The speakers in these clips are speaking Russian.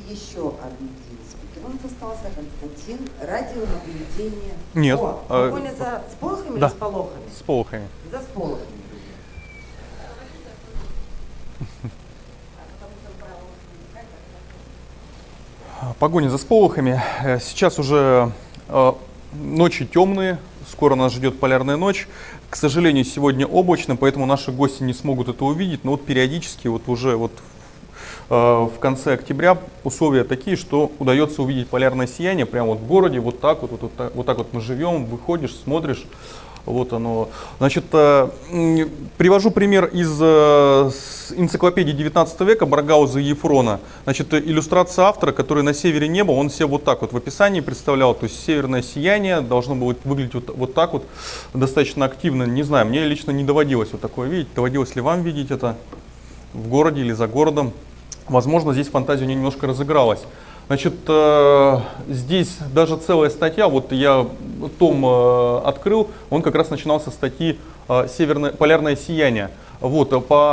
еще один спикер. У нас остался Константин, радионаблюдение. Нет. Погоня за сполохами, да, или с полохами? С полохами. За сполохами. Погоня за сполохами. Сейчас уже ночи темные, скоро нас ждет полярная ночь. К сожалению, сегодня облачно, поэтому наши гости не смогут это увидеть, но вот периодически вот уже вот в конце октября условия такие, что удается увидеть полярное сияние прямо вот в городе, вот так вот мы живем, выходишь, смотришь. Вот оно. Значит, привожу пример из энциклопедии 19 века Баргауза и Ефрона. Значит, иллюстрация автора, который на севере неба, он себе вот так вот в описании представлял. То есть северное сияние должно было выглядеть вот так вот, достаточно активно. Не знаю, мне лично не доводилось вот такое видеть. Доводилось ли вам видеть это в городе или за городом? Возможно, здесь фантазия у меня немножко разыгралась. Значит, здесь даже целая статья, вот я том открыл, он как раз начинался со статьи «Полярное сияние». Вот,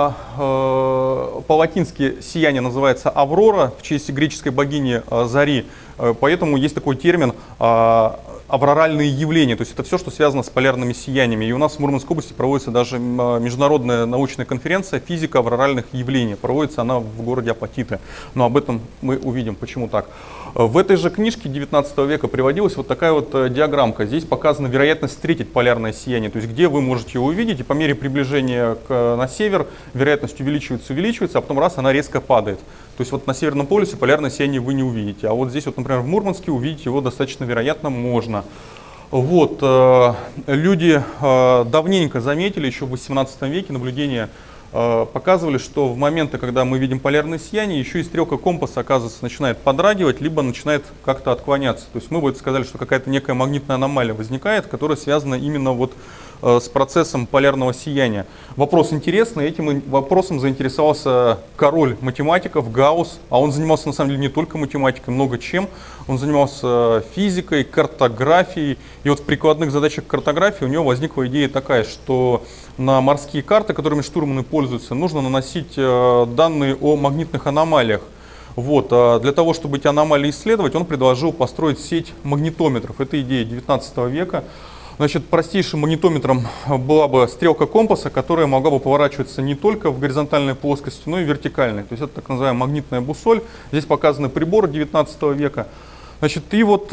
по-латински сияние называется «Аврора» в честь греческой богини Зари, поэтому есть такой термин авроральные явления, то есть это все, что связано с полярными сияниями. И у нас в Мурманской области проводится даже международная научная конференция «Физика авроральных явлений». Проводится она в городе Апатиты. Но об этом мы увидим, почему так. В этой же книжке 19 века приводилась вот такая вот диаграммка. Здесь показана вероятность встретить полярное сияние, то есть где вы можете его увидеть, и по мере приближения на север вероятность увеличивается, а потом раз она резко падает. То есть вот на Северном полюсе полярное сияние вы не увидите, а вот здесь вот, например, в Мурманске увидеть его достаточно вероятно можно. Вот, люди давненько заметили, еще в 18 веке наблюдения показывали, что в моменты, когда мы видим полярное сияние, еще и стрелка компаса, оказывается, начинает подрагивать, либо начинает как-то отклоняться. То есть мы бы сказали, что какая-то некая магнитная аномалия возникает, которая связана именно вот с процессом полярного сияния. Вопрос интересный, этим вопросом заинтересовался король математиков Гаусс, а он занимался на самом деле не только математикой, много чем. Он занимался физикой, картографией, и вот в прикладных задачах картографии у него возникла идея такая, что на морские карты, которыми штурманы пользуются, нужно наносить данные о магнитных аномалиях. Вот, для того, чтобы эти аномалии исследовать, он предложил построить сеть магнитометров. Это идея 19 века. Значит, простейшим магнитометром была бы стрелка компаса, которая могла бы поворачиваться не только в горизонтальной плоскости, но и вертикальной. То есть это так называемая магнитная бусоль. Здесь показаны приборы 19 века. Значит, и вот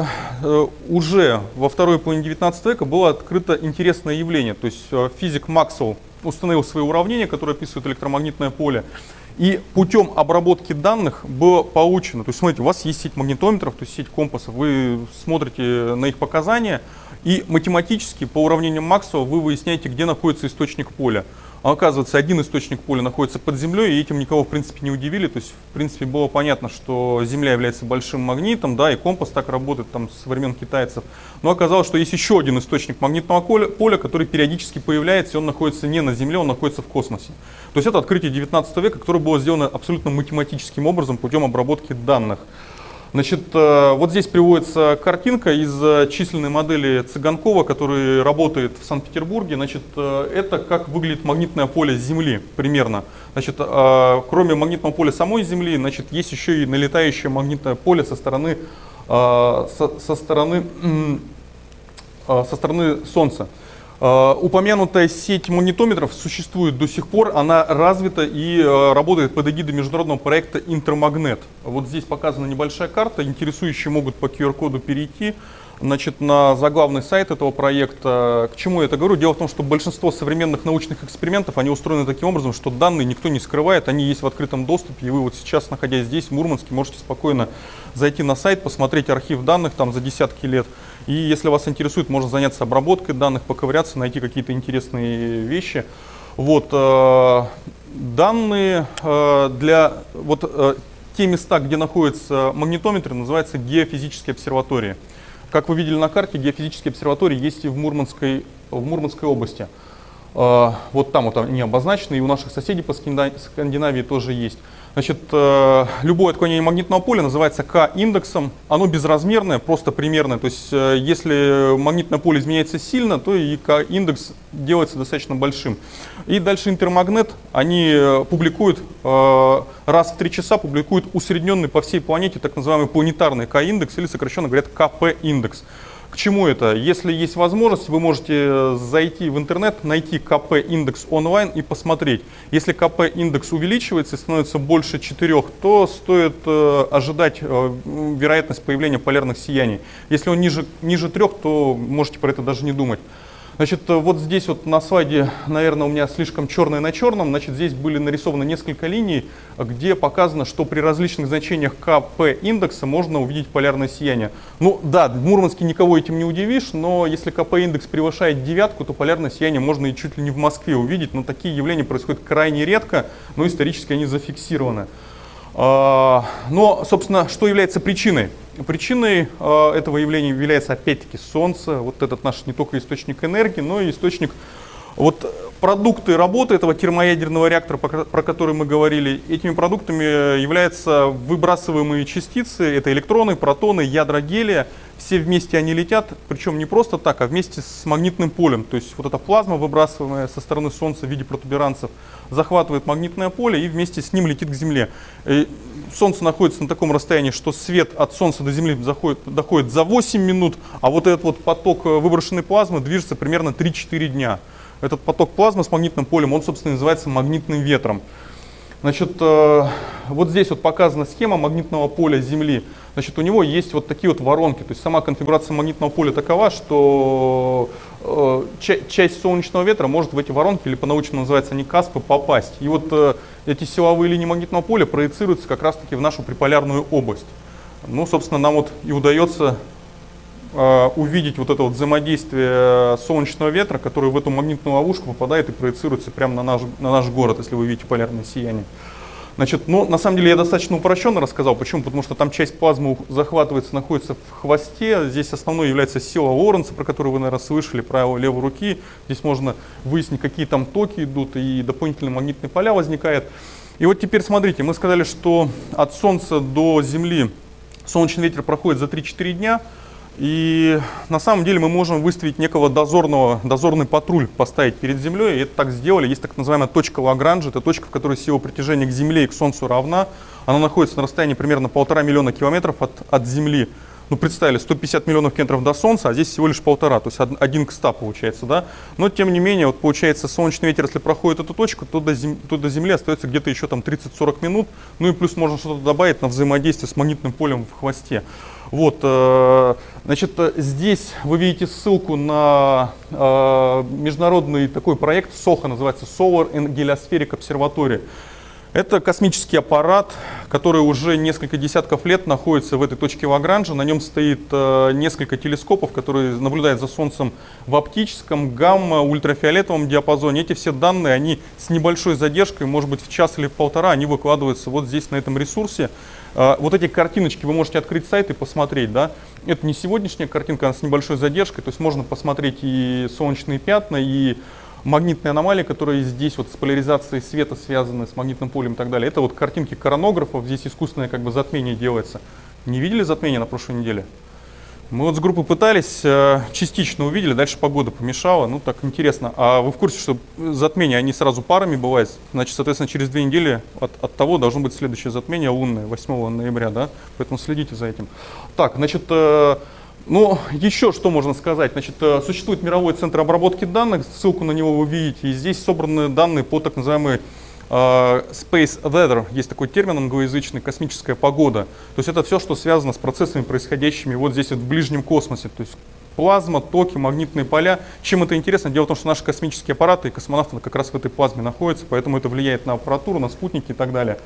уже во второй половине 19 века было открыто интересное явление. То есть физик Максвелл установил свои уравнения, которые описывают электромагнитное поле. И путем обработки данных было получено, то есть смотрите, у вас есть сеть магнитометров, то есть сеть компасов, вы смотрите на их показания, и математически по уравнениям Максвелла вы выясняете, где находится источник поля. А оказывается, один источник поля находится под землей, и этим никого в принципе не удивили. То есть в принципе было понятно, что Земля является большим магнитом, да, и компас так работает там со времен китайцев. Но оказалось, что есть еще один источник магнитного поля, который периодически появляется, и он находится не на Земле, он находится в космосе. То есть это открытие 19 века, которое было сделано абсолютно математическим образом путем обработки данных. Значит, вот здесь приводится картинка из численной модели Цыганкова, который работает в Санкт-Петербурге. Значит, это как выглядит магнитное поле Земли примерно. Значит, кроме магнитного поля самой Земли, значит, есть еще и налетающее магнитное поле со стороны Солнца. Упомянутая сеть магнитометров существует до сих пор, она развита и работает под эгидой международного проекта Интермагнет. Вот здесь показана небольшая карта, интересующие могут по QR-коду перейти, значит, на заглавный сайт этого проекта. К чему я это говорю? Дело в том, что большинство современных научных экспериментов, они устроены таким образом, что данные никто не скрывает, они есть в открытом доступе, и вы вот сейчас, находясь здесь, в Мурманске, можете спокойно зайти на сайт, посмотреть архив данных там за десятки лет. И если вас интересует, можно заняться обработкой данных, поковыряться, найти какие-то интересные вещи. Вот, данные для те места, где находятся магнитометры, называются геофизические обсерватории. Как вы видели на карте, геофизические обсерватории есть и в Мурманской области. Вот там вот они обозначены, и у наших соседей по Скандинавии тоже есть. Значит, любое отклонение магнитного поля называется К-индексом. Оно безразмерное, просто примерное. То есть, если магнитное поле изменяется сильно, то и К-индекс делается достаточно большим. И дальше Интермагнет, они публикуют, раз в 3 часа публикуют усредненный по всей планете так называемый планетарный К-индекс, или сокращенно говорят КП-индекс. К чему это? Если есть возможность, вы можете зайти в интернет, найти КП-индекс онлайн и посмотреть. Если КП-индекс увеличивается и становится больше 4, то стоит ожидать вероятность появления полярных сияний. Если он ниже 3, то можете про это даже не думать. Значит, вот здесь вот на слайде, наверное, у меня слишком черное на черном. Значит, здесь были нарисованы несколько линий, где показано, что при различных значениях КП индекса можно увидеть полярное сияние. Ну да, в Мурманске никого этим не удивишь, но если КП индекс превышает 9, то полярное сияние можно и чуть ли не в Москве увидеть. Но такие явления происходят крайне редко, но исторически они зафиксированы. Но, собственно, что является причиной? Причиной этого явления является опять-таки Солнце. Вот этот наш не только источник энергии, но и источник, вот продукты работы этого термоядерного реактора, про который мы говорили. Этими продуктами являются выбрасываемые частицы, это электроны, протоны, ядра гелия. Все вместе они летят, причем не просто так, а вместе с магнитным полем. То есть вот эта плазма, выбрасываемая со стороны Солнца в виде протуберанцев, захватывает магнитное поле и вместе с ним летит к Земле. И Солнце находится на таком расстоянии, что свет от Солнца до Земли доходит за 8 минут, а вот этот вот поток выброшенной плазмы движется примерно 3-4 дня. Этот поток плазмы с магнитным полем, он, собственно, называется магнитным ветром. Значит, вот здесь вот показана схема магнитного поля Земли. Значит, у него есть вот такие вот воронки. То есть сама конфигурация магнитного поля такова, что часть солнечного ветра может в эти воронки, или по-научному называется они каспы, попасть. И вот эти силовые линии магнитного поля проецируются как раз-таки в нашу приполярную область. Ну, собственно, нам вот и удается увидеть вот это вот взаимодействие солнечного ветра, который в эту магнитную ловушку попадает и проецируется прямо на наш город, если вы видите полярное сияние. Значит, ну, на самом деле я достаточно упрощенно рассказал. Почему? Потому что там часть плазмы захватывается, находится в хвосте. Здесь основной является сила Лоренца, про которую вы, наверное, слышали, правило левой руки. Здесь можно выяснить, какие там токи идут, и дополнительные магнитные поля возникают. И вот теперь смотрите, мы сказали, что от Солнца до Земли солнечный ветер проходит за 3-4 дня. И на самом деле мы можем выставить некого дозорный патруль, поставить перед Землей. И это так сделали. Есть так называемая точка Лагранжа. Это точка, в которой сила притяжения к Земле и к Солнцу равна. Она находится на расстоянии примерно 1,5 миллиона километров от Земли. Ну, представили, 150 миллионов километров до Солнца, а здесь всего лишь 1,5, то есть 1 к 100 получается, да? Но, тем не менее, вот получается, солнечный ветер, если проходит эту точку, то до Земли остается где-то еще там 30-40 минут. Ну и плюс можно что-то добавить на взаимодействие с магнитным полем в хвосте. Вот, значит, здесь вы видите ссылку на международный такой проект СОХА, называется Solar and Heliospheric Observatory. Это космический аппарат, который уже несколько десятков лет находится в этой точке Лагранжа. На нем стоит несколько телескопов, которые наблюдают за Солнцем в оптическом, гамма, ультрафиолетовом диапазоне. Эти все данные, они с небольшой задержкой, может быть в час или в полтора, они выкладываются вот здесь на этом ресурсе. Вот эти картиночки вы можете открыть сайт и посмотреть, да. Это не сегодняшняя картинка, она с небольшой задержкой, то есть можно посмотреть и солнечные пятна, и магнитные аномалии, которые здесь вот с поляризацией света связаны, с магнитным полем и так далее. Это вот картинки коронографов, здесь искусственное как бы затмение делается. Не видели затмение на прошлой неделе? Мы вот с группой пытались, частично увидели, дальше погода помешала. Ну так интересно. А вы в курсе, что затмения, они сразу парами бывают? Значит, соответственно, через 2 недели от того должно быть следующее затмение лунное, 8 ноября, да? Поэтому следите за этим. Так, значит, ну, еще что можно сказать. Значит, существует мировой центр обработки данных, ссылку на него вы видите. И здесь собраны данные по так называемой Space Weather, есть такой термин англоязычный, космическая погода. То есть это все, что связано с процессами, происходящими вот здесь вот в ближнем космосе. То есть плазма, токи, магнитные поля. Чем это интересно? Дело в том, что наши космические аппараты и космонавты как раз в этой плазме находятся, поэтому это влияет на аппаратуру, на спутники и так далее.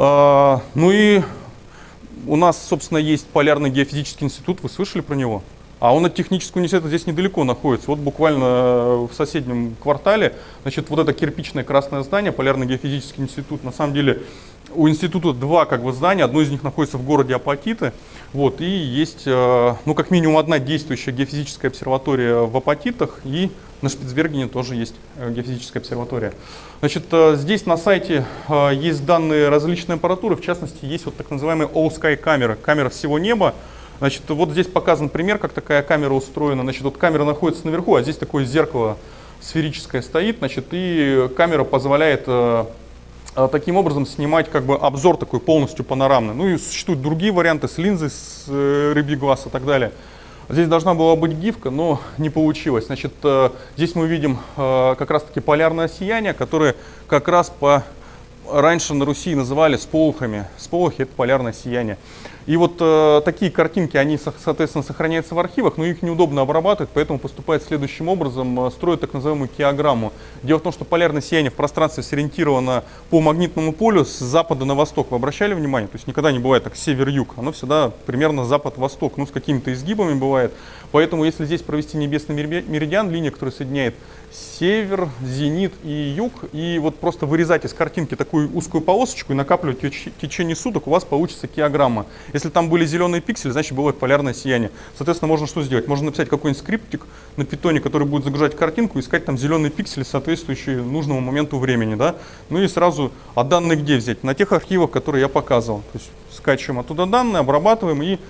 Ну и у нас, собственно, есть Полярный геофизический институт, вы слышали про него? А он от технического университета здесь недалеко находится, вот буквально в соседнем квартале. Значит, вот это кирпичное красное здание, Полярный геофизический институт, на самом деле у института два здания, одно из них находится в городе Апатиты, вот, и есть, ну, как минимум одна действующая геофизическая обсерватория в Апатитах, и на Шпицбергене тоже есть геофизическая обсерватория. Значит, здесь на сайте есть данные различной аппаратуры, в частности, есть вот так называемые All Sky камеры, камера всего неба. Значит, вот здесь показан пример, как такая камера устроена. Значит, вот камера находится наверху, а здесь такое зеркало сферическое стоит, значит, и камера позволяет таким образом снимать как бы обзор такой полностью панорамный. Ну и существуют другие варианты с линзой, с рыбий глаз и так далее. Здесь должна была быть гифка, но не получилось. Значит, здесь мы видим как раз-таки полярное сияние, которое как раз раньше на Руси называли сполохами. Сполохи — это полярное сияние. И вот такие картинки, они, соответственно, сохраняются в архивах, но их неудобно обрабатывать, поэтому поступает следующим образом, строят так называемую киограмму. Дело в том, что полярное сияние в пространстве сориентировано по магнитному полю с запада на восток. Вы обращали внимание? То есть никогда не бывает так север-юг, оно всегда примерно запад-восток, ну с какими-то изгибами бывает. Поэтому если здесь провести небесный меридиан, линия, которая соединяет север, зенит и юг, и вот просто вырезать из картинки такую узкую полосочку и накапливать ее в течение суток, у вас получится киограмма. Если там были зеленые пиксели, значит было полярное сияние. Соответственно, можно что сделать? Можно написать какой-нибудь скриптик на питоне, который будет загружать картинку, искать там зеленые пиксели, соответствующие нужному моменту времени. Да? Ну и сразу, а данные где взять? На тех архивах, которые я показывал. То есть скачиваем оттуда данные, обрабатываем и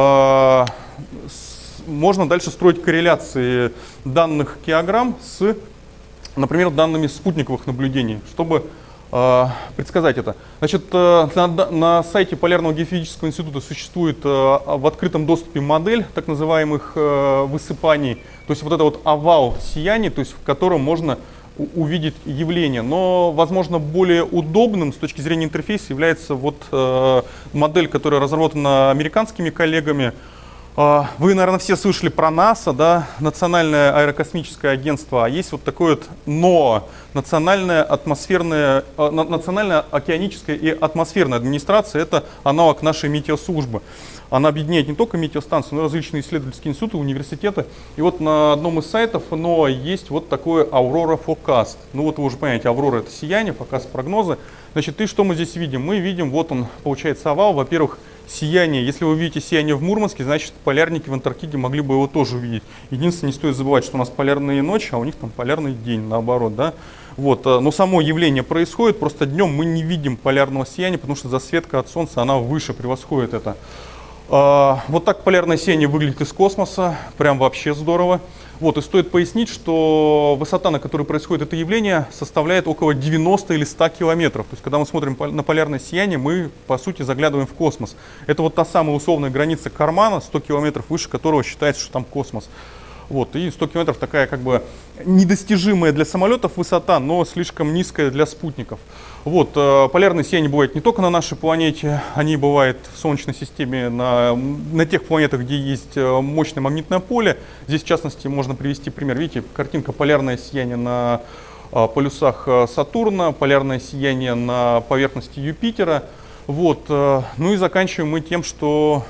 можно дальше строить корреляции данных киограмм с, например, данными спутниковых наблюдений, чтобы предсказать это. Значит, на сайте Полярного геофизического института существует в открытом доступе модель так называемых высыпаний, то есть вот это вот овал сияний, то есть в котором можно увидеть явление. Но, возможно, более удобным с точки зрения интерфейса является вот модель, которая разработана американскими коллегами. Вы, наверное, все слышали про НАСА, да, Национальное аэрокосмическое агентство, а есть вот такое вот НОАА, Национальная океаническая и атмосферная администрация, это аналог нашей метеослужбы. Она объединяет не только метеостанции, но и различные исследовательские институты, университеты. И вот на одном из сайтов НОАА есть вот такое Aurora Forecast. Ну вот вы уже понимаете, Aurora — это сияние, Forecast — прогнозы. Значит, и что мы здесь видим? Мы видим, вот он, получается, овал. Во-первых, сияние. Если вы видите сияние в Мурманске, значит, полярники в Антарктиде могли бы его тоже увидеть. Единственное, не стоит забывать, что у нас полярные ночи, а у них там полярный день, наоборот, да. Вот, но само явление происходит, просто днем мы не видим полярного сияния, потому что засветка от Солнца, она выше превосходит это. Вот так полярное сияние выглядит из космоса, прям вообще здорово. Вот, и стоит пояснить, что высота, на которой происходит это явление, составляет около 90 или 100 километров. То есть, когда мы смотрим на полярное сияние, мы, по сути, заглядываем в космос. Это вот та самая условная граница Кармана, 100 километров выше которого считается, что там космос. Вот, и 100 километров такая как бы недостижимая для самолетов высота, но слишком низкая для спутников. Вот, полярные сияния бывают не только на нашей планете, они бывают в Солнечной системе на тех планетах, где есть мощное магнитное поле. Здесь, в частности, можно привести пример. Видите, картинка: полярное сияние на полюсах Сатурна, полярное сияние на поверхности Юпитера. Вот, ну и заканчиваем мы тем, что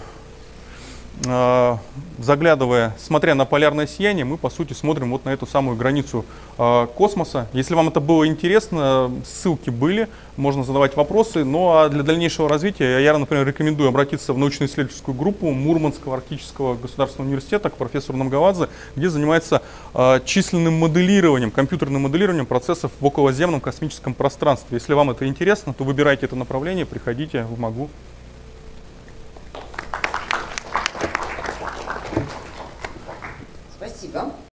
заглядывая, смотря на полярное сияние, мы по сути смотрим вот на эту самую границу космоса. Если вам это было интересно, ссылки были, можно задавать вопросы. Ну а для дальнейшего развития я, например, рекомендую обратиться в научно-исследовательскую группу Мурманского арктического государственного университета к профессору Намгаладзе, где занимается численным моделированием, компьютерным моделированием процессов в околоземном космическом пространстве. Если вам это интересно, то выбирайте это направление, приходите в МАГУ.